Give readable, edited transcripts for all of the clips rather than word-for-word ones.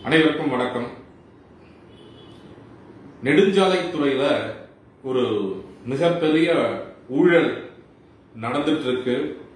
அனைவருக்கும் வணக்கம். நெடுஞ்சாலைத்துறையில ஒரு மிகப்பெரிய ஊழல் நடந்துட்டு இருக்கு.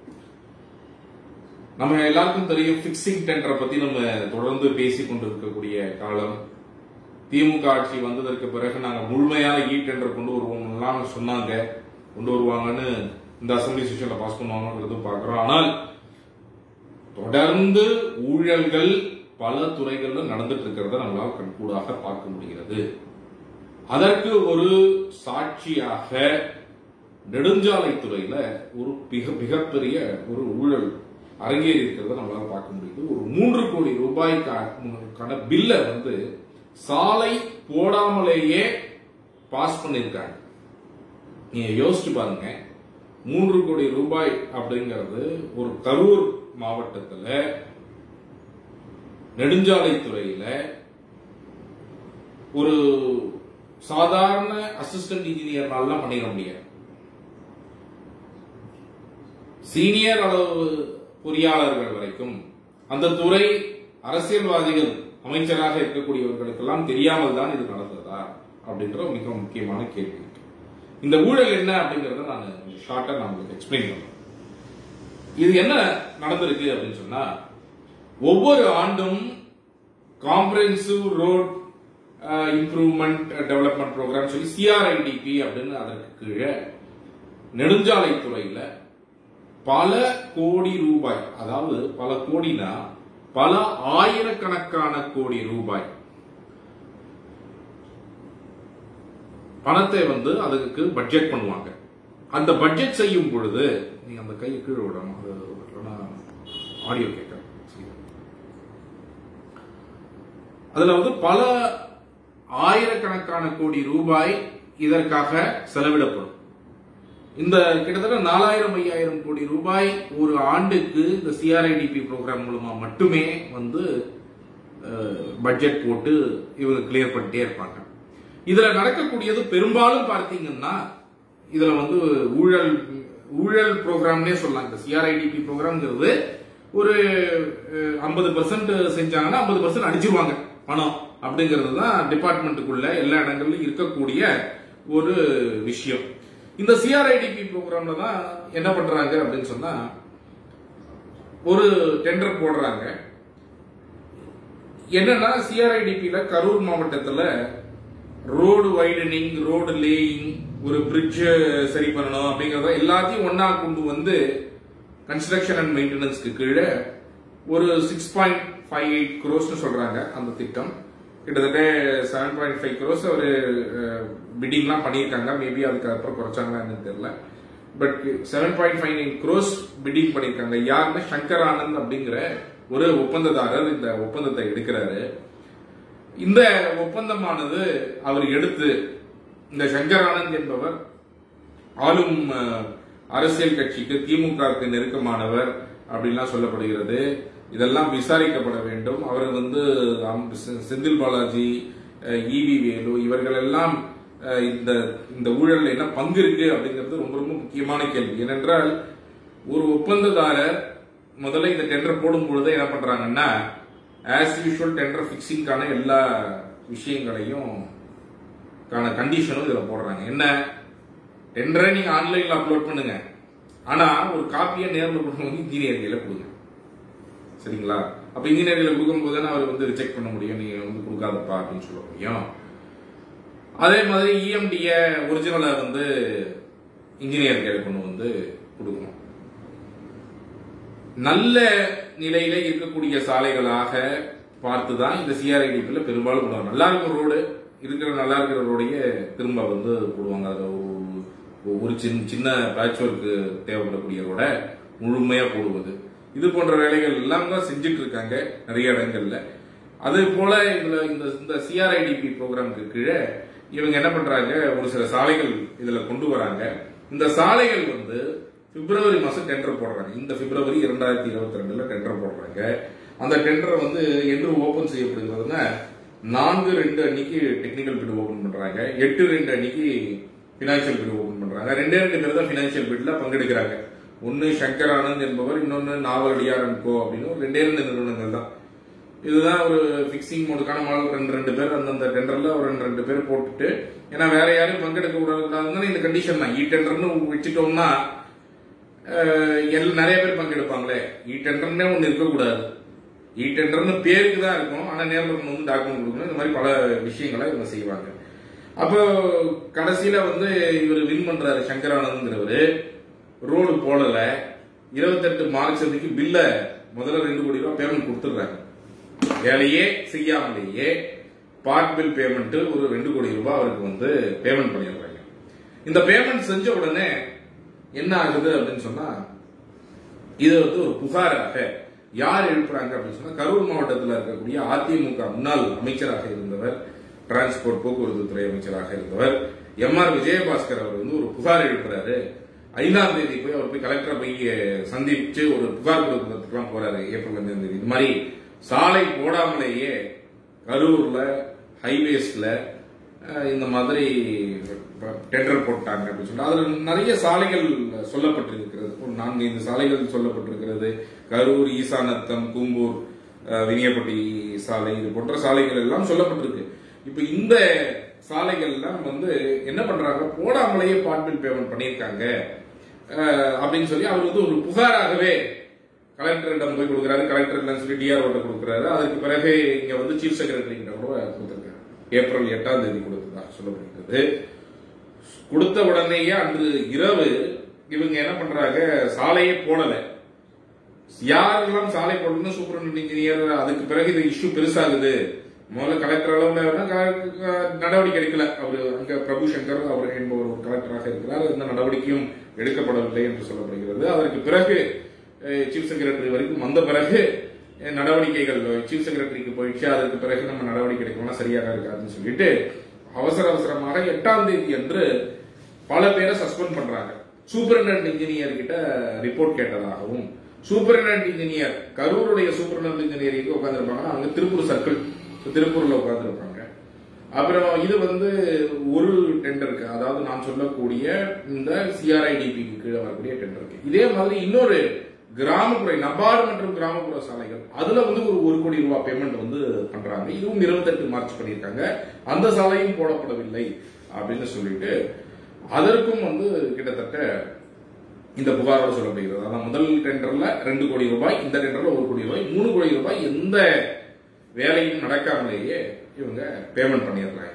நம்ம எல்லாருக்கும் தெரியும், பிக்சிங் டெண்டரை பத்தி நம்ம தொடர்ந்து பேசிக் கொண்டிருக்கக்கூடிய காலம். திமுக ஆட்சி வந்ததற்கு பிறகு நாங்க முழுமையான டெண்டர் கொண்டு வருவோம் சொன்னாங்க. கொண்டு வருவாங்கன்னு இந்த அசம்பிளி செஷன்ல பாஸ் பண்ணுவாங்கிறது பாக்குறோம். ஆனால் தொடர்ந்து ஊழல்கள் பல துறைகள்ல நடந்துட்டு இருக்கிறத நம்மளால் கண்கூடாக பார்க்க முடிகிறது. அதற்கு ஒரு சாட்சியாக நெடுஞ்சாலைத்துறையில ஒரு மிகப்பெரிய ஒரு ஊழல் அரங்கேறி இருக்கிறத நம்மளால பார்க்க முடியுது. ஒரு 3 கோடி ரூபாய்க்கான பில்ல சாலை போடாமலேயே பாஸ் பண்ணிருக்காங்க. நீங்க யோசிச்சு பாருங்க, 3 கோடி ரூபாய் அப்படிங்கிறது ஒரு கரூர் மாவட்டத்துல நெடுஞ்சாலைத்துறையில ஒரு சாதாரண அசிஸ்டன்ட் இன்ஜினியர்னால பண்ணிட முடியாது. சீனியர் அளவு பொறியாளர்கள் வரைக்கும் அந்த துறை அரசியல்வாதிகள் அமைச்சராக இருக்கக்கூடியவர்களுக்கெல்லாம் தெரியாமல் தான் இது நடந்ததா அப்படின்ற மிக முக்கியமான கேள்வி. இந்த ஊழல் என்ன அப்படிங்கறத நான் ஷார்ட்டா நான் உங்களுக்கு எக்ஸ்பிளைன் பண்றேன். இது என்ன நடந்திருக்கு அப்படின்னு சொன்னா, ஒவ்வொரு ஆண்டும் comprehensive road improvement development programme சொல்லி CRIDP அப்படின்னு அதற்கு கீழே நெடுஞ்சாலைத்துறையில பல கோடி ரூபாய், அதாவது பல கோடினா பல ஆயிரக்கணக்கான கோடி ரூபாய் பணத்தை அதுக்கு பட்ஜெட் பண்ணுவாங்க. அந்த பட்ஜெட் செய்யும் பொழுது நீங்க அந்த கையை கீழே விடணும், ஆடியோ கேட்க. அதுல பல ஆயிரக்கணக்கான கோடி ரூபாய் இதற்காக செலவிடப்படும். இந்த கிட்டத்தட்ட 4000-5000 கோடி ரூபாய் ஒரு ஆண்டுக்கு இந்த CRIDP ப்ரோக்ராம் மூலமா மட்டுமே பட்ஜெட் போட்டு இவங்க கிளியர் பண்ணிட்டே இருப்பாங்க. இதுல நடக்கக்கூடியது பெரும்பாலும் பார்த்தீங்கன்னா, இதுல ஊழல் ப்ரோக்ராம்னே சொல்லலாம். இந்த CRIDP ப்ரோக்ராம்ங்கிறது ஒரு 50% செஞ்சாங்கன்னா 50% அடிச்சிருவாங்க பணம் அப்படிங்கிறது தான் டிபார்ட்மெண்ட்டுக்குள்ள எல்லா இடங்களிலும் இருக்கக்கூடிய ஒரு விஷயம். இந்த CRIDP ப்ரோக்ராம்ல தான் என்ன பண்றாங்க அப்படின்னு சொன்னா, ஒரு டெண்டர் போடுறாங்க. என்னன்னா, CRIDPல கரூர் மாவட்டத்துல ரோடு வைடனிங், ரோடு லேயிங், ஒரு பிரிட்ஜ் சரி பண்ணணும் அப்படிங்கறத எல்லாத்தையும் ஒன்னா கொண்டு கன்ஸ்ட்ரக்ஷன் அண்ட் மெயின்டெனன்ஸ்க்கு கீழே ஒரு 6.58 crores சொல்றாங்க. அந்த திட்டம் கிட்டத்தட்ட 7.5 crores ஒரு பிட்டிங்லாம் பண்ணியிருக்காங்க. மேபி அதுக்கு அப்புறம் குறைச்சாங்களா என்னன்னு தெரியல. பட் 7.59 crores பிட்டிங் பண்ணியிருக்காங்க. யாருன்னா சங்கர் ஆனந்த் அப்படிங்கிற ஒரு ஒப்பந்ததாரர் இந்த ஒப்பந்தத்தை எடுக்கிறாரு. இந்த ஒப்பந்தமானது அவர் எடுத்து, இந்த சங்கர் ஆனந்த் என்பவர் ஆளும் அரசியல் கட்சிக்கு திமுகவுக்கு நெருக்கமானவர் அப்படின்லாம் சொல்லப்படுகிறது. இதெல்லாம் விசாரிக்கப்பட வேண்டும். அவர் செந்தில் பாலாஜி, EV வேலு இவர்கள் எல்லாம் இந்த ஊழல் என்ன பங்கு இருக்கு அப்படிங்கிறது ரொம்ப ரொம்ப முக்கியமான கேள்வி. ஏனென்றால் ஒரு ஒப்பந்ததாரர் முதல்ல இந்த டெண்டர் போடும் பொழுது என்ன பண்றாங்கன்னா, ஆஸ் யூஷுவல் டெண்டர் பிக்சிங்கான எல்லா விஷயங்களையும் கண்டிஷனும் இதுல போடுறாங்க. என்ன, டெண்டரை நீங்க ஆன்லைன்ல அப்லோட் பண்ணுங்க, ஆனா ஒரு காப்பியை நேரில் கொடுக்கணும், இன்ஜினியர் கையில கொடுங்க. சரிங்களா? அப்ப இன்ஜினியர் கையில கொடுக்கும் போது அவர் ரிஜெக்ட் பண்ண முடியும், நீங்க கொடுக்காதப்பா அப்படின்னு சொல்ல முடியும். அதே மாதிரி EMD ஒரிஜினலை இன்ஜினியர் கையில கொண்டு கொடுக்கணும். நல்ல நிலையில இருக்கக்கூடிய சாலைகளாக பார்த்துதான் இந்த CRIDPல பெரும்பாலும் போடுவாங்க. நல்லா இருக்கிற ரோடு நல்லா இருக்கிற ரோடைய திரும்ப போடுவாங்க. அதுல ஒரு சின்ன பேட்ச் ஒர்க்கு தேவைப்படக்கூடிய ரோட முழுமையா போடுவது, இது போன்ற வேலைகள் எல்லாம் தான் செஞ்சுட்டு இருக்காங்க நிறைய இடங்கள்ல. அது போல இந்த CRIDP ப்ரோக்ராமுக்கு கீழே இவங்க என்ன பண்றாங்க, ஒரு சில சாலைகள் இதுல கொண்டு வராங்க. இந்த சாலைகள் பிப்ரவரி மாசம் டெண்டர் போடுறாங்க. இந்த பிப்ரவரி 2022 டெண்டர் போடுறாங்க. அந்த டெண்டர் என்று ஓபன் செய்யப்படுகிறதுனா 4/2 அன்னைக்கு டெக்னிக்கல் பிட் ஓபன் பண்றாங்க, 8/2 அன்னைக்கு பினான்சியல் பிட் ஓபன் பண்றாங்க. 2 பேர் தான் பினான்சியல் பிட்ல பங்கெடுக்கிறாங்க. ஒன்னு சங்கர் ஆனந்த் என்பவர், இன்னொன்னு நாவலடியார் அண்ட் கோ அப்படின்னு 2 நிறுவனங்கள் தான். இதுதான் ஒரு பிக்சிங் மோடுக்கான மாடல். ரெண்டு பேர் அந்தந்த டெண்டர்ல ஒரு ரெண்டு பேர் போட்டுட்டு, ஏன்னா வேற யாரும் பங்கெடுக்க கூடாதுன்னு இந்த கண்டிஷன் தான். இ டெண்டர்னு வச்சுட்டோம்னா நிறைய பேர் பங்கெடுப்பாங்களே. இ டெண்டர்னே ஒண்ணு இருக்கக்கூடாது. இ டெண்டர்னு பேருக்கு தான் இருக்கும், ஆனா நேரில் வந்து டாக்குமெண்ட் கொடுக்கணும். இந்த மாதிரி பல விஷயங்களை இவங்க செய்வாங்க. அப்போ கடைசியில வந்து இவர் வின் பண்றாரு. சங்கரானந்த்ங்கிறவரு ரோடு போடல. 28 மார்ச் அன்னைக்கு பில்ல முதல்ல 2 கோடி ரூபாய் பேமெண்ட் கொடுத்துடுறாங்க. வேலையே செய்யாமலேயே பார்ட் பில் பேமெண்ட் ஒரு 2 கோடி ரூபாய் அவருக்கு வந்து பேமெண்ட் பண்ணிடுறாங்க. இந்த பேமெண்ட் செஞ்ச உடனே என்ன ஆகுது அப்படின்னு சொன்னா, இது வந்து ஒரு புகாராக யார் எழுப்புறாங்க அப்படின்னு சொன்னா, கரூர் மாவட்டத்தில் இருக்கக்கூடிய அதிமுக முன்னாள் அமைச்சராக இருந்தவர், டிரான்ஸ்போர்ட் போக்குவரத்து துறை அமைச்சராக இருந்தவர் எம்.ஆர். விஜயபாஸ்கர் அவர் வந்து ஒரு புகார் எழுப்புறாரு. 5ஆம் தேதி போய் அவர் போய் கலெக்டரை போய் சந்திச்சு ஒரு புகார் கொடுக்கறதுக்குலாம் போறாரு. ஏப்ரல் 5ஆம் தேதி இந்த மாதிரி சாலை போடாமலேயே கரூர்ல ஹைவேஸ்ல இந்த மாதிரி டெண்டர் போட்டாங்க அப்படின்னு சொல்லிட்டு அதுல நிறைய சாலைகள் சொல்லப்பட்டிருக்கிறது. ஒரு 4-5 சாலைகள் சொல்லப்பட்டிருக்கிறது. கரூர், ஈசானத்தம், கூம்பூர், வினியப்பட்டி சாலை, இது போன்ற சாலைகள் எல்லாம் சொல்லப்பட்டிருக்கு. இப்ப இந்த சாலைகள் எல்லாம் வந்து என்ன பண்றாங்க, போடாமலேயே பார்ட் பில் பேமெண்ட் பண்ணியிருக்காங்க அப்படின்னு சொல்லி அவர் வந்து ஒரு புகாராகவே கலெக்டரிடம் போய் கொடுக்கிறாரு. கலெக்டர் சொல்லி டிஆர்ஓ கொடுக்கிறாரு. அதுக்கு பிறகு இங்க வந்து சீஃப் செக்ரட்டரி கிட்ட கூட கொடுத்திருக்காரு. ஏப்ரல் 8ஆம் தேதி கொடுத்ததா சொல்லப்படுகிறது. கொடுத்த உடனேயே அன்று இரவு இவங்க என்ன பண்றாங்க, சாலையே போடல. யாரெல்லாம் சாலை போடணும், சூப்பரண்ட் இன்ஜினியர். அதுக்கு பிறகு இது இஷ்யூ பெருசாகுது. முதல்ல கலெக்டர் அளவுல நடவடிக்கை எடுக்கல. அவரு அங்க பிரபு சங்கர் அவர் என்பவர் ஒரு கலெக்டராக இருக்கிறார். எந்த நடவடிக்கையும் எடுக்கப்படவில்லை என்று சொல்லப்படுகிறது. அதற்கு பிறகு சீஃப் செக்ரட்டரி வரைக்கும் வந்த பிறகு நடவடிக்கைகள் சீஃப் செக்ரட்டரிக்கு போயிடுச்சு. அதற்கு பிறகு நம்ம நடவடிக்கை எடுக்கணும்னா சரியாக இருக்காதுன்னு சொல்லிட்டு அவசரமாக 8ஆம் தேதி அன்று பல பேரை சஸ்பெண்ட் பண்றாங்க. சூப்பரண்ட் இன்ஜினியர் கிட்ட ரிப்போர்ட் கேட்டதாகவும், சூப்பரண்ட் இன்ஜினியர் கரூருடைய சூப்பரண்ட் இன்ஜினியர் எங்க உட்கார்ந்துருப்பாங்கன்னா அவங்க திருப்பூர் சர்க்கிள், திருப்பூர்ல உட்கார்ந்துருப்பாங்க. அப்புறம் இது வந்து ஒரு டெண்டருக்கு, அதாவது நான் சொல்லக்கூடிய இந்த சிஆர்ஐடிபிக்கு கீழே வரக்கூடிய டெண்டருக்கு. இதே மாதிரி இன்னொரு கிராமப்புற நபார்டு மற்றும் கிராமப்புற சாலைகள், அதுல வந்து ஒரு 1 கோடி ரூபாய் பேமெண்ட் வந்து பண்றாங்க. இதுவும் 28 மார்ச் பண்ணியிருக்காங்க. அந்த சாலையும் போடப்படவில்லை அப்படின்னு சொல்லிட்டு அதற்கும் வந்து கிட்டத்தட்ட இந்த புகாரோடு சொல்லப்படுகிறது. அதான் முதல் டெண்டர்ல 2 கோடி ரூபாய், இந்த டெண்டர்ல 1 கோடி ரூபாய், 3 கோடி ரூபாய் எந்த வேலையும் நடக்காமலேயே இவங்க பேமெண்ட் பண்ணிடுறாங்க.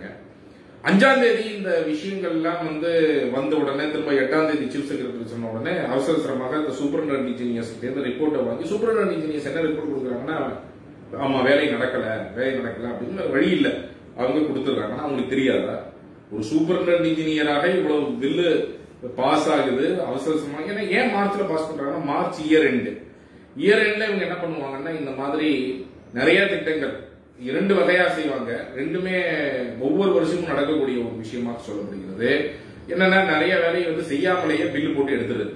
5ஆம் தேதி இந்த விஷயங்கள் எல்லாம் வந்து வந்த உடனே திரும்ப 8ஆம் தேதி சீஃப் செக்ரட்டரி சொன்ன உடனே அவசரமாக இந்த சூப்பரண்ட் இன்ஜினியர்ஸ் ரிப்போர்ட்டை வாங்கி, சூப்பரண்ட் இன்ஜினியர்ஸ் என்ன ரிப்போர்ட் கொடுக்குறாங்கன்னா, ஆமா வேலை நடக்கல அப்படின்னு வழி இல்லை அவங்க கொடுத்துருக்காங்க. அவங்களுக்கு தெரியாதா, ஒரு சூப்பரண்ட் இன்ஜினியராக இவ்வளவு பில்லு பாஸ் ஆகுது அவசரமாக. ஏன்னா ஏன் மார்ச்ல பாஸ் பண்றாங்கன்னா, மார்ச் இயர் எண்ட்ல இவங்க என்ன பண்ணுவாங்கன்னா, இந்த மாதிரி நிறைய திட்டங்கள் 2 வகையா செய்வாங்க. ரெண்டுமே ஒவ்வொரு வருஷமும் நடக்கக்கூடிய ஒரு விஷயமா சொல்லப்படுகிறது. என்னன்னா, நிறைய வேலையை வந்து செய்யாமலேயே பில்லு போட்டு எடுத்துருது.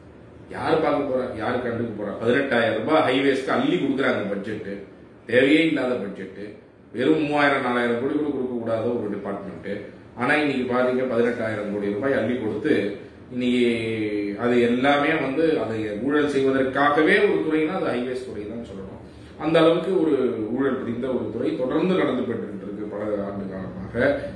யாரு பார்க்க போறா, யாரு கண்டுக்க போறா? 18,000 ரூபாய் ஹைவேஸ்க்கு அள்ளி கொடுக்குறாங்க. பட்ஜெட் தேவையே இல்லாத பட்ஜெட். வெறும் 3000-4000 கோடி கூட கொடுக்க கூடாத ஒரு டிபார்ட்மெண்ட். ஆனா இன்னைக்கு பாத்தீங்க 18,000 கோடி ரூபாய் அள்ளி கொடுத்து இன்னைக்கு அது எல்லாமே வந்து அதை ஊழல் செய்வதற்காகவே ஒரு துறைனா அது ஹைவேஸ் துறை தான் சொல்லணும். அந்த அளவுக்கு ஒரு ஊழல் புரிந்த ஒரு துறை தொடர்ந்து நடந்து போயிட்டு இருக்கு பல ஆண்டு காலமாக.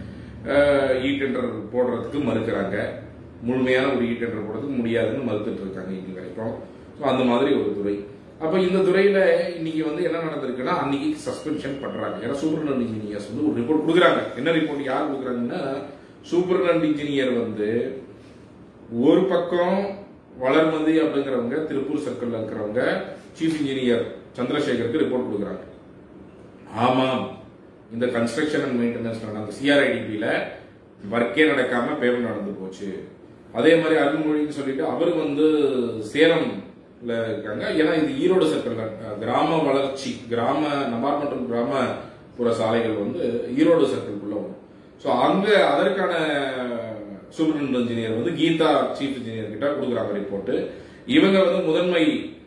இ டெண்டர் போடுறதுக்கு மறுக்கிறாங்க. முழுமையான ஒரு இ டெண்டர் போடுறதுக்கு முடியாதுன்னு மறுத்துட்டு இருக்காங்க இன்னைக்கு வரைக்கும். அந்த மாதிரி ஒரு துறை. அப்ப இந்த துறையில இன்னைக்கு வந்து என்ன நடந்திருக்குன்னா, அன்னைக்கு சஸ்பென்ஷன் பண்றாங்க. ஏன்னா சூப்பரண்ட் இன்ஜினியர்ஸ் வந்து ஒரு ரிப்போர்ட் கொடுக்குறாங்க. என்ன ரிப்போர்ட் யார் கொடுக்குறாங்கன்னா, சூப்பரண்ட் இன்ஜினியர் வந்து ஒரு பக்கம் வளர்மதி அப்படிங்கிறவங்க திருப்பூர் சர்க்கிள் இருக்கிறவங்க சீஃப் இன்ஜினியர் சந்திரசேகருக்கு ரிப்போர்ட் கொடுக்குறாங்க. ஆமாம், இந்த கன்ஸ்ட்ரக்ஷன் அண்ட் மெயின்டெனன்ஸ் நடந்த சிஆர்ஐடிபியில ஒர்க்கே நடக்காம பேமெண்ட் நடந்து போச்சு. அதே மாதிரி அருள்மொழின்னு சொல்லிட்டு அவர் வந்து சேலம்ல இருக்காங்க. ஏன்னா இது ஈரோடு சர்க்கிள் கிராம வளர்ச்சி, கிராம நபார்ட் மற்றும் கிராமப்புற சாலைகள் வந்து ஈரோடு சர்க்கிள்குள்ள வரும். ஸோ அங்க அதற்கான சூப்பரண்ட் இன்ஜினியர் வந்து கீதா சீஃப் இன்ஜினியர் கிட்ட கொடுக்குறாங்க ரிப்போர்ட். இவங்க வந்து முதன்மை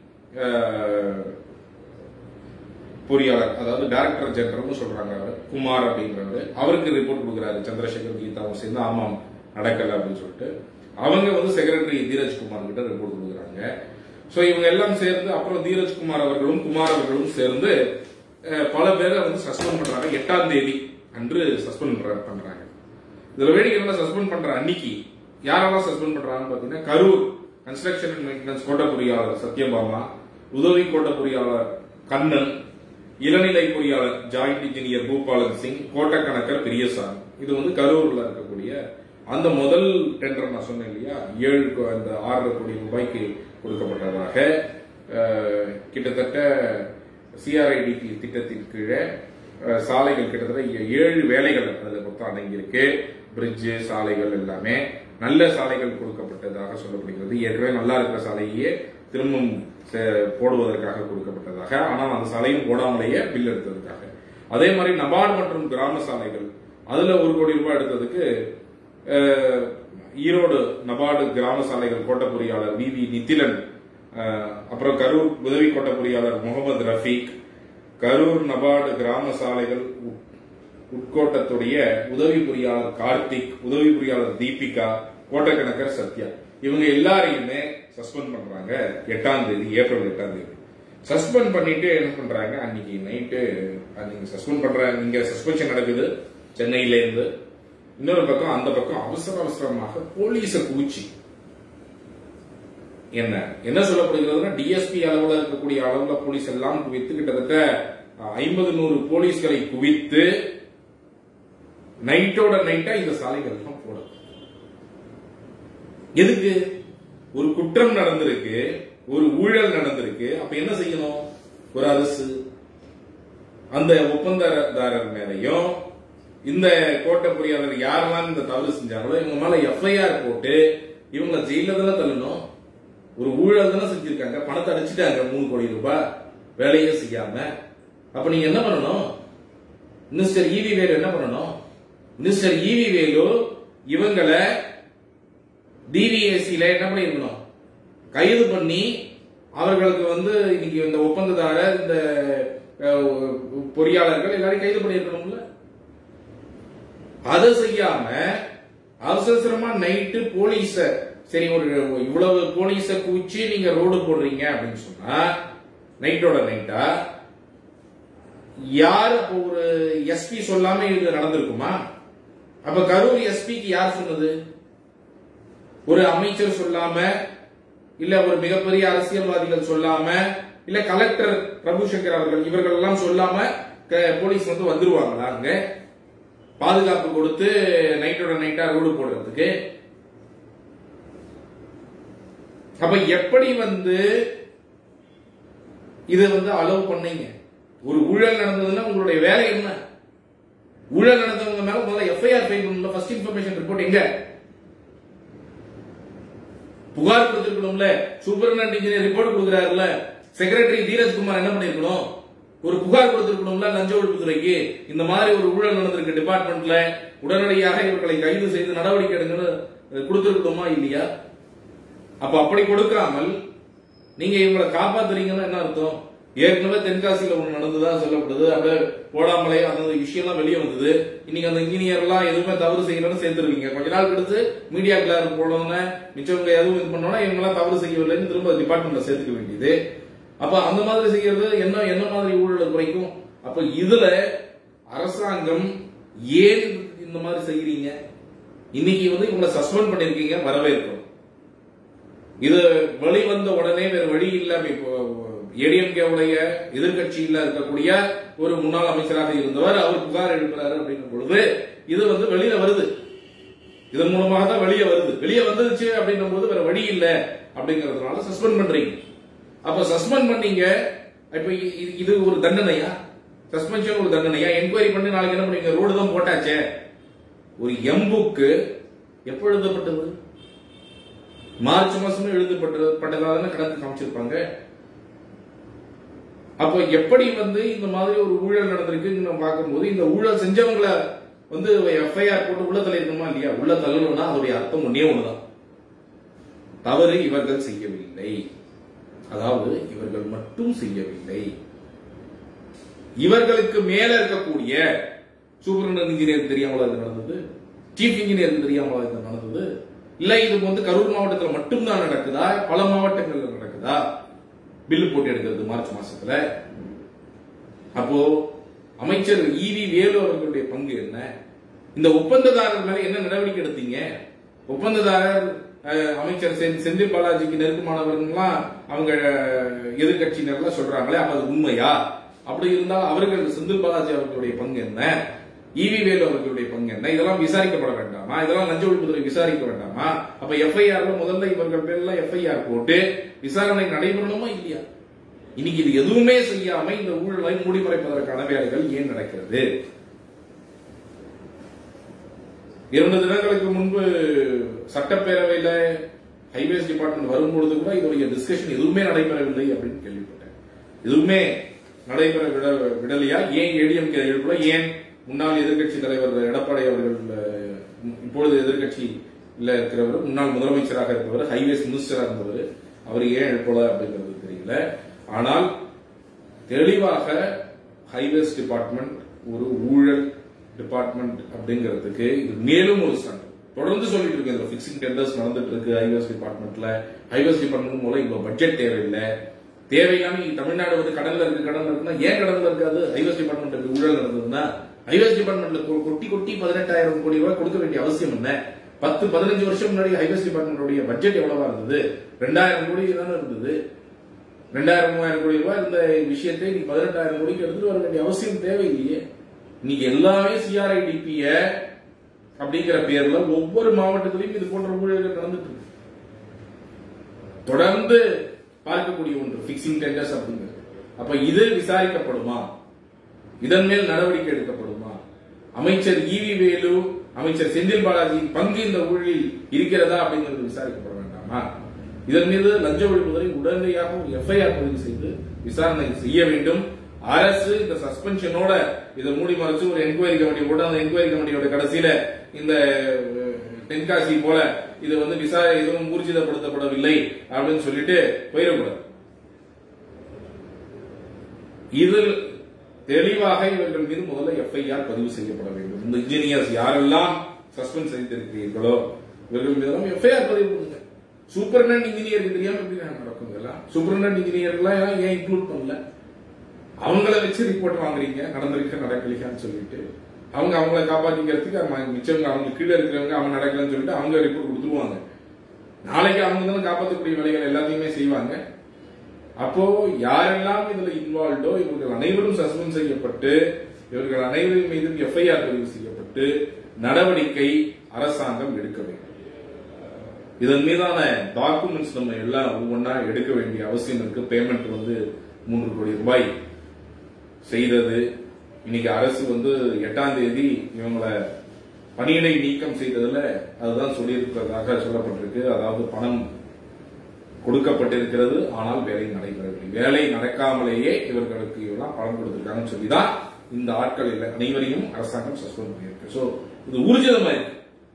பொறியாளர், அதாவது டைரக்டர் ஜெனரல் சொல்றாங்க அவர் குமார் அப்படிங்கிறவர், அவருக்கு ரிப்போர்ட் கொடுக்குறாரு. சந்திரசேகர் கீதாவும் சேர்ந்து ஆமாம் நடக்கல அப்படின்னு சொல்லிட்டு அவங்க வந்து செக்ரட்டரி தீரஜ்குமார் கிட்ட ரிப்போர்ட் கொடுக்குறாங்க. சோ இவங்க எல்லாம் சேர்ந்து அப்புறம் தீரஜ்குமார் அவர்களும் குமார் அவர்களும் சேர்ந்து பல பேரை வந்து சஸ்பெண்ட் பண்றாங்க. 8ஆம் தேதி அன்று சஸ்பெண்ட் பண்றாங்க. இதுல வேடிக்கை சஸ்பெண்ட் பண்ற அன்னைக்கு யாரெல்லாம் சஸ்பெண்ட் பண்றாங்கன்னு பாத்தீங்கன்னா, கரூர் கன்ஸ்ட்ரக்ஷன் அண்ட் மெயின்டெனன்ஸ் கோட்ட பொறியாளர் சத்யபாமா, உதவி கோட்ட பொறியாளர் கண்ணன், இளநிலை பொறியாளர் ஜாயிண்ட் இன்ஜினியர் பூபாலன் சிங், கோட்ட கணக்கர் பெரியசாமி. இது வந்து கரூர்ல இருக்கக்கூடிய அந்த முதல் டெண்டர் நான் சொன்னேன் இல்லையா, 6 கோடி ரூபாய்க்கு கொடுக்கப்பட்டதாக கிட்டத்தட்ட சிஆர்ஐடிபி திட்டத்தின் கீழே சாலைகள் கிட்டத்தட்ட 7 வேலைகள் அதுல மொத்தம் அடங்கியிருக்கு. பிரிட்ஜ், சாலைகள் எல்லாமே நல்ல சாலைகள் கொடுக்கப்பட்டதாக சொல்லப்படுகிறது. ஏற்கனவே நல்லா இருக்கிற சாலையே திரும்பவும் போடுவதற்காக கொடுக்கப்பட்டதாக, ஆனால் அந்த சாலையும் போடாமலேயே பில் எடுத்ததுக்காக. அதே மாதிரி நபார்டு மற்றும் கிராம சாலைகள் அதுல 1 கோடி ரூபாய் எடுத்ததுக்கு ஈரோடு நபார்டு கிராம சாலைகள் கோட்ட பொறியாளர் வி நித்திலன், அப்புறம் கரூர் உதவி கோட்ட பொறியாளர் முகமது ரஃபீக், கரூர் நபார்டு கிராம சாலைகள் உட்கோட்டத்துடைய உதவி பொறியாளர் கார்த்திக், உதவி பொறியாளர் தீபிகா, கோட்டக்கணக்கர் சத்யா. இவங்க எல்லாரையுமே சஸ்பெண்ட் பண்றாங்க 8ஆம் தேதி, ஏப்ரல் 8ஆம் தேதி. சஸ்பெண்ட் பண்ணிட்டு என்ன பண்றாங்க, அன்னைக்கு நைட்டு நீங்க சஸ்பெண்ட் பண்றாங்க, இங்க சஸ்பென்ஷன் நடக்குது சென்னையில இருந்து. இன்னொரு பக்கம் அந்த பக்கம் அவசரமாக போலீஸ குவிச்சு என்ன சொல்லப்படுகிறதுனா, டிஎஸ்பி அளவுல இருக்கக்கூடிய அளவுல போலீஸ் எல்லாம் குவித்து கிட்டத்தட்ட 50-100 போலீஸ்களை குவித்து நைட்டோட நைட்டா இந்த சாலைகள் எல்லாம் போட. எதுக்கு? ஒரு குற்றம் நடந்திருக்கு, ஒரு ஊழல் நடந்திருக்கு. அப்ப என்ன செய்யணும்? ஒரு அரசு அந்த ஒப்பந்ததாரர் மேலையும் இந்த கோட்ட பொறியாளர் யாரெல்லாம் இந்த தவறு செஞ்சாங்களோ இவங்க மேல எஃப்ஐஆர் போட்டு இவங்களை ஜெயில தானே தள்ளணும். ஒரு ஊழல் தானே செஞ்சிருக்காங்க, பணத்தை அடிச்சுட்டாங்க 3 கோடி ரூபாய், வேலையே செய்யாம. அப்ப நீங்க என்ன பண்ணணும்? மினிஸ்டர் ஈவி வேலு என்ன பண்ணணும்? மினிஸ்டர் ஈவி வேலு இவங்களை டிவிஎஸ்சில என்ன பண்ணிருக்கணும்? கைது பண்ணி அவர்களுக்கு வந்து இன்னைக்கு இந்த ஒப்பந்ததாரர், இந்த பொறியாளர்கள் எல்லாரையும் கைது பண்ணிருக்கணும்ல. அதை செய்யாம அவசரமா நைட்டு போலீஸ, சரி ஒரு இவ்வளவு போலீஸ குவிச்சு நீங்க ரோடு போடுறீங்க அப்படின்னு சொன்னா நைட்டோட நைட்டா யார் ஒரு எஸ்பி சொல்லாம இது நடந்திருக்குமா? அப்ப கரூர் எஸ்பிக்கு யார் சொன்னது? ஒரு அமைச்சர் சொல்லாம, இல்ல ஒரு மிகப்பெரிய அரசியல்வாதிகள் சொல்லாம, இல்ல கலெக்டர் பிரபுசங்கர் அவர்கள் இவர்கள் எல்லாம் சொல்லாம போலீஸ் வந்து வந்துருவாங்களா அங்க பாதுகாப்பு கொடுத்து நைட்டோட நைட்டா ரோடு போடுறதுக்கு? அப்ப எப்படி வந்து இது வந்து அலோவ் பண்ணீங்க? ஒரு ஊழல் நடந்ததுன்னா உங்களுடைய வேலை என்ன? ஊழல் நடந்தவங்க மேல முதல்ல எஃப்ஐஆர் ஃபைல் பண்ணல. ஃபர்ஸ்ட் இன்ஃபர்மேஷன் ரிப்போர்ட் எங்க? புகார் கொடுத்திருக்கணும்ல. சூப்பரிண்டென்டென்ட் இன்ஜினியர் ரிப்போர்ட் கொடுக்கிறாருல. செக்ரட்டரி தீரஜ்குமார் என்ன பண்ணிருக்கணும்? ஒரு புகார் கொடுத்திருக்கணும்ல லஞ்ச ஒழிப்புத்துறைக்கு. இந்த மாதிரி ஒரு ஊழல் நடந்திருக்கு டிபார்ட்மெண்ட்ல, உடனடியாக இவர்களை கைது செய்து நடவடிக்கை எடுங்கன்னு கொடுத்திருக்கணுமா இல்லையா? அப்ப அப்படி கொடுக்காமல் நீங்க இவங்களை காப்பாத்துறீங்கன்னா என்ன அர்த்தம்? ஏற்கனவே தென்காசியில ஒண்ணு நடந்ததா சொல்லப்படுது, அப்படியே போடாமலே அந்த விஷயம் எல்லாம் வெளியே வந்தது. இன்னைக்கு அந்த இன்ஜினியர் எல்லாம் எதுவுமே தவறு செய்யலன்னு சேர்த்துருவீங்க. கொஞ்ச நாள் கழிச்சு மீடியா கிளாஸ் போடணும்னு மிச்சவங்க எதுவும் இது பண்ணோம்னா இவங்க எல்லாம் தவறு செய்யவில்லைன்னு திரும்ப டிபார்ட்மெண்ட்ல சேர்த்துக்க வேண்டியது. அப்ப அந்த மாதிரி செய்யறது என்ன மாதிரி ஊழல் குறைக்கும்? அப்ப இதுல அரசாங்கம் ஏன் இந்த மாதிரி செய்யறீங்க? இன்னைக்கு வந்து இவங்களை சஸ்பெண்ட் பண்ணிருக்கீங்க, வரவேற்கும். இது வெளிவந்த உடனே வேற வழி இல்ல. ஏடிஎம்கேவுடைய எதிர்கட்சியில இருக்கக்கூடிய ஒரு முன்னாள் அமைச்சராக இருந்தவர் அவர் புகார் எழுப்புறாரு அப்படிங்கும் பொழுது இது வந்து வெளியில வருது. இதன் மூலமாக தான் வெளியே வருது. வெளியே வந்துருச்சு அப்படின்னும் போது வேற வழி இல்ல அப்படிங்கறதுனால சஸ்பெண்ட் பண்றீங்க. அப்ப சஸ்பெண்ட் பண்ணீங்க. இப்ப இது ஒரு தண்டனையா? சஸ்பென்ஷன் ஒரு தண்டனையா? என்கொயரி பண்ணி நாளைக்கு என்ன பண்ணீங்க? ரோடு தான் போட்டாச்சே. ஒரு எம்புக்கு எப்ப எழுதப்பட்டது? மார்ச் மாசம் எழுதப்பட்டதாக கணக்கு காமிச்சிருப்பாங்க. அப்ப எப்படி வந்து இந்த மாதிரி ஒரு ஊழல் நடந்திருக்கு பார்க்கும்போது இந்த ஊழல் செஞ்சவங்களை வந்து எஃப்ஐஆர் போட்டு உள்ள தள்ளிருக்கணுமா இல்லையா? உள்ள தள்ளணும்னா அதோடைய அர்த்தம் ஒன்னே ஒண்ணுதான், தவறு இவர்கள் செய்யவில்லை. அதாவது இவர்கள் மட்டும் செய்யவில்லை, இவர்களுக்கு மேல இருக்கக்கூடிய சூப்பரிண்டென்டென்ட் இன்ஜினியர் தெரியாமலா இது நடந்தது? சீஃப் இன்ஜினியர் தெரியாமலா இது நடந்தது? இல்ல இது வந்து கரூர் மாவட்டத்தில் மட்டும்தான் நடக்குதா? பல மாவட்டங்கள்ல நடக்குதா பில்லு போட்டு எடுக்கிறது மார்ச் மாசத்துல? அப்போ அமைச்சர் ஈவி வேலு அவர்களுடைய பங்கு என்ன? இந்த ஒப்பந்ததாரர் மேல என்ன நடவடிக்கை எடுத்தீங்க? ஒப்பந்ததாரர் அமைச்சர் செந்தில் பாலாஜிக்கு நெருக்கமானவர்கள்லாம் அவங்க எதிர்கட்சியினர்லாம் சொல்றாங்களே, அப்ப அது உண்மையா? அப்படி இருந்தால் அவர்கள் செந்தில் பாலாஜி அவர்களுடைய பங்கு என்ன? ஈவி வேலு அவர்களுடைய பங்கு என்ன? இதெல்லாம் விசாரிக்கப்பட வேண்டாமா? இதெல்லாம் லஞ்ச ஒழிப்புத்துறை விசாரிக்க வேண்டாமா? அப்ப எஃப்ஐஆர்ல முதல்ல இவர்கள் பேர்ல எஃப்ஐஆர் போட்டு விசாரணை நடைபெறணுமா இல்லையா? இன்னைக்கு இது எதுவுமே செய்யாம இந்த ஊழலை மூடி மறைப்பதற்கான வேலைகள் ஏன் நடக்கிறது? 2 தினங்களுக்கு முன்பு சட்டப்பேரவையில ஹைவேஸ் டிபார்ட்மெண்ட் வரும்பொழுது கூட இதோடைய டிஸ்கஷன் எதுவுமே நடைபெறவில்லை அப்படின்னு கேள்விப்பட்டேன். எதுவுமே நடைபெற விடலையா? ஏன் ஏடிஎம்கே எழுப்பல? ஏன் முன்னாள் எதிர்கட்சி தலைவர் எடப்பாடி அவர்கள், இப்பொழுது எதிர்கட்சியில் இருக்கிறவர், முன்னாள் முதலமைச்சராக இருந்தவர், ஹைவேஸ் மினிஸ்டராக இருந்தவர், அவர் ஏன் எழுப்பல அப்படிங்கிறது தெரியல. ஆனால் தெளிவாக ஹைவேஸ் டிபார்ட்மெண்ட் ஒரு ஊழல் டிபார்ட்மெண்ட் அப்படிங்கிறதுக்கு இது மேலும் ஒரு ஸ்டாண்ட் தொடர்ந்து சொல்லிட்டு இருக்கு. இதுல பிக்சிங் டெண்டர்ஸ் நடந்துட்டு இருக்கு ஹைவேஸ் டிபார்ட்மெண்ட்ல. ஹைவேஸ் டிபார்ட்மெண்ட் மூலம் இவ்வளவு பட்ஜெட் தேவையில்லை. தேவையில்லாம தமிழ்நாடு வந்து கடல்ல இருக்குன்னா ஏன் கடல்ல இருக்காது? ஹைவேஸ் டிபார்ட்மெண்ட் ஊழல் நடந்ததுன்னா ஹைவேஸ் டிபார்ட்மெண்ட்ல கொட்டி 18,000 கோடி ரூபாய் கொடுக்க வேண்டிய அவசியம் என்ன? 10-15 வருஷம் முன்னாடி ஹைவேஸ் டிபார்ட்மெண்டோட பட்ஜெட் எவ்வளவா இருந்தது? 2000 கோடி தானே இருந்தது. 2000-3000 கோடி ரூபாய் இந்த விஷயத்தை நீ 18,000 கோடிக்கு எடுத்துட்டு வர வேண்டிய அவசியம் தேவையில்லையே. இன்னைக்கு எல்லாமே சிஆர்ஐடிபிய அப்படிங்கிற பேர்ல ஒவ்வொரு மாவட்டத்திலையும் இது போன்ற ஊழல்கள் நடந்துட்டு இருக்கு. தொடர்ந்து பார்க்கக்கூடிய ஒன்று பிக்சிங் டெண்டர்ஸ் அப்படிங்கிறது. அப்ப இது விசாரிக்கப்படுமா? இதன் மேல் நடவடிக்கை எடுக்கப்படுமா? அமைச்சர் ஈவி வேலு, அமைச்சர் செந்தில் பாலாஜியின் பங்கு இந்த ஊழலில் இருக்கிறதா அப்படிங்கிறது விசாரிக்கப்பட வேண்டாமா? இதன் மீது லஞ்ச ஒழிப்புத்துறை உடனடியாக எஃப்ஐஆர் பதிவு செய்து விசாரணை செய்ய வேண்டும். அரசு இந்த சஸ்பென்ஷனோட இதை மூடி மறைச்சு ஒரு என்கொயரி கமிட்டி போட்டு அந்த என்கொயரி கமிட்டியோட கடைசியில இந்த தென்காசி போல இது வந்து விசாரணை எதுவும் ஊர்ஜிதப்படுத்தப்படவில்லை அப்படின்னு சொல்லிட்டு போயிடக்கூடாது. இதில் தெளிவாக இவர்கள் மீது முதல்ல எஃப்ஐஆர் பதிவு செய்யப்பட வேண்டும். இந்த இன்ஜினியர்ஸ் யாரெல்லாம் சஸ்பெண்ட் செய்திருக்கிறீர்களோ இவர்கள் மீதெல்லாம் எஃப்ஐஆர் பதிவு பண்ணுங்க. சூப்பர்டென்டென்ட் இன்ஜினியருக்கு தெரியாம எப்படி நடக்குங்க? சூப்பர்டென்டென்ட் இன்ஜினியர்லாம் ஏன் இன்க்ளூட் பண்ணல? அவங்கள வச்சு ரிப்போர்ட் வாங்குறீங்க, நடந்திருக்க நடக்கலையான்னு சொல்லிட்டு அவங்கள காப்பாத்திக்கிறதுக்கு மிச்சவங்க அவங்க கீழே இருக்கிறவங்க அவங்க நடக்கலன்னு சொல்லிட்டு அவங்க ரிப்போர்ட் கொடுத்துருவாங்க. நாளைக்கு அவங்க தான் காப்பாற்றக்கூடிய வேலைகள் எல்லாத்தையுமே செய்வாங்க. அப்போ யாரெல்லாம் இதுல இன்வால்வ்டோ இவர்கள் அனைவரும் சஸ்பெண்ட் செய்யப்பட்டு இவர்கள் அனைவரின் மீதும் எஃப்ஐஆர் பதிவு செய்யப்பட்டு நடவடிக்கை அரசாங்கம் எடுக்க வேண்டும். இதன் மீதான டாக்குமெண்ட்ஸ் நம்ம எல்லாம் ஒவ்வொன்றா எடுக்க வேண்டிய அவசியம் இருக்கு. பேமெண்ட் வந்து 3 கோடி ரூபாய் செய்தது. இன்னைக்கு அரசு வந்து 8ஆம் தேதி இவங்களை பணியிடை நீக்கம் செய்ததுல அதுதான் சொல்லியிருக்கிறதாக சொல்லப்பட்டிருக்கு. அதாவது பணம் கொடுக்கப்பட்டிருக்கிறது, ஆனால் வேலை நடைபெறவில்லை. வேலை நடக்காமலேயே இவர்களுக்கு இவெல்லாம் பணம் கொடுத்திருக்காங்கன்னு சொல்லிதான் இந்த ஆட்கள் அனைவரையும் அரசாங்கம் சஸ்பெண்ட் பண்ணியிருக்கு. சோ இது ஊர்ஜிதமா இருக்கு.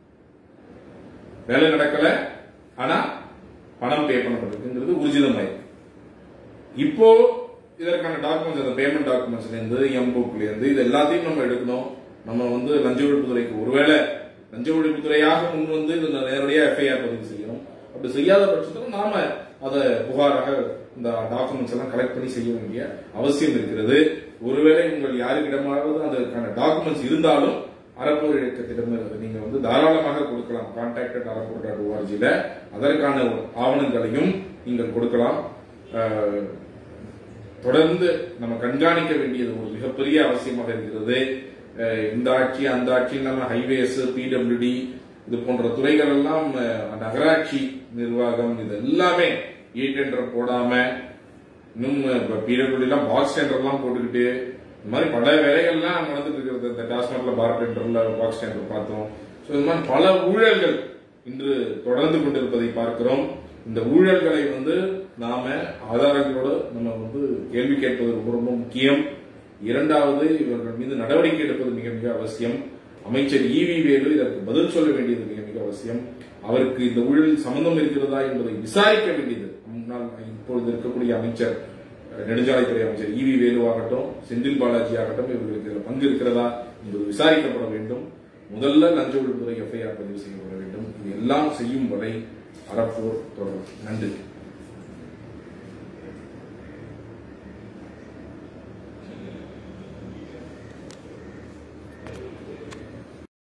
வேலை நடக்கல, ஆனா பணம் பே பண்ணப்பட்டிருக்குங்கிறது ஊர்ஜிதமா இருக்கு. இப்போ இதற்கான டாக்குமெண்ட்ஸ், அந்த பேமெண்ட் டாக்குமெண்ட்ஸ்ல இருந்து எம்புக்ல இருந்து இது எல்லாத்தையும் நம்ம எடுக்கணும். நம்ம வந்து லஞ்ச ஒழிப்புத்துறைக்கு ஒருவேளை லஞ்ச ஒழிப்புத்துறையாக முன் வந்து நேரடியாக எஃப்ஐஆர் பதிவு செய்யணும். அப்படி செய்யாத பட்சத்தில் நாம அதை புகாராக இந்த டாக்குமெண்ட்ஸ் எல்லாம் கலெக்ட் பண்ணி செய்ய வேண்டிய அவசியம் இருக்கிறது. ஒருவேளை உங்கள் யாருக்கிடமாவது அதற்கான டாக்குமெண்ட்ஸ் இருந்தாலும் அறப்போர் இயக்கத்திடம் நீங்க வந்து தாராளமாக கொடுக்கலாம். contact@arappor.org அதற்கான ஆவணங்களையும் நீங்கள் கொடுக்கலாம். தொடர்ந்து நம்ம கண்காணிக்க வேண்டியது ஒரு மிகப்பெரிய அவசியமாக இருக்கிறது. இந்த ஆட்சி அந்த ஆட்சி நம்ம ஹைவேஸ், பிடபிள்யூடி இது போன்ற துறைகள் எல்லாம் நகராட்சி நிர்வாகம் இது எல்லாமே டெண்டர் போடாம இன்னும் பிடபிள்யூடி எல்லாம் பாக்ஸ் டெண்டர் எல்லாம் போட்டுக்கிட்டு இந்த மாதிரி பல வேலைகள்லாம் நடந்துட்டு இருக்கிறது. இந்த டாஸ்மாக்ல பார் டெண்டர்ல பாக்ஸ் டெண்டர் பார்த்தோம். இது மாதிரி பல ஊழல்கள் இன்று தொடர்ந்து கொண்டிருப்பதை பார்க்கிறோம். இந்த ஊழல்களை வந்து நாம ஆதாரங்களோடு நம்ம வந்து கேள்வி கேட்பது ரொம்ப ரொம்ப முக்கியம். இரண்டாவது, இவர்கள் மீது நடவடிக்கை எடுப்பது மிக மிக அவசியம். அமைச்சர் ஈவி வேலு இதற்கு பதில் சொல்ல வேண்டியது மிக மிக அவசியம். அவருக்கு இந்த ஊழலில் சம்பந்தம் இருக்கிறதா என்பதை விசாரிக்க வேண்டியது முன்னாள் இப்பொழுது இருக்கக்கூடிய அமைச்சர் நெடுஞ்சாலைத்துறை அமைச்சர் ஈவி வேலுவாகட்டும், செந்தில் பாலாஜி ஆகட்டும், இவர்களுக்கு இதில் பங்கு இருக்கிறதா என்பது விசாரிக்கப்பட வேண்டும். முதல்ல லஞ்ச ஒழிப்புத்துறை எஃப்ஐஆர் பதிவு செய்யப்பட வேண்டும். இது எல்லாம் செய்யும் வரை அறப்போர் தொடரும். நன்றி.